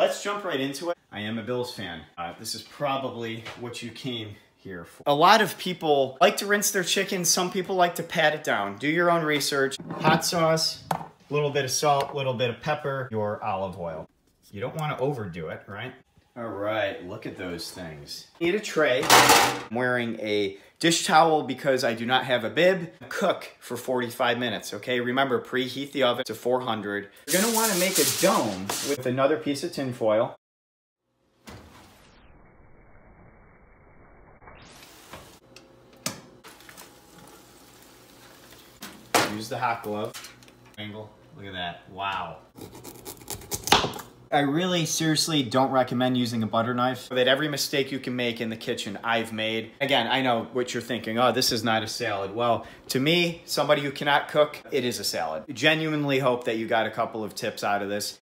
Let's jump right into it. I am a Bills fan. This is probably what you came here for. A lot of people like to rinse their chicken. Some people like to pat it down. Do your own research. Hot sauce, a little bit of salt, a little bit of pepper, your olive oil. You don't want to overdo it, right? All right, look at those things. Need a tray. I'm wearing a dish towel because I do not have a bib. Cook for 45 minutes, okay? Remember, preheat the oven to 400. You're gonna wanna make a dome with another piece of tin foil. Use the hot glove. Angle, look at that, wow. I really seriously don't recommend using a butter knife. That every mistake you can make in the kitchen, I've made. Again, I know what you're thinking, oh, this is not a salad. Well, to me, somebody who cannot cook, it is a salad. I genuinely hope that you got a couple of tips out of this.